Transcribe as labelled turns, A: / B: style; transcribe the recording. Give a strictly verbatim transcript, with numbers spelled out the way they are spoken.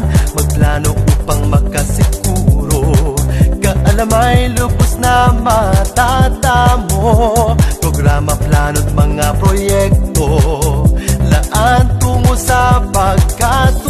A: magplano upang makasiguro kaalamay lubos na matatamo. Programa, plano't mga proyekto laan tungo sa pagkat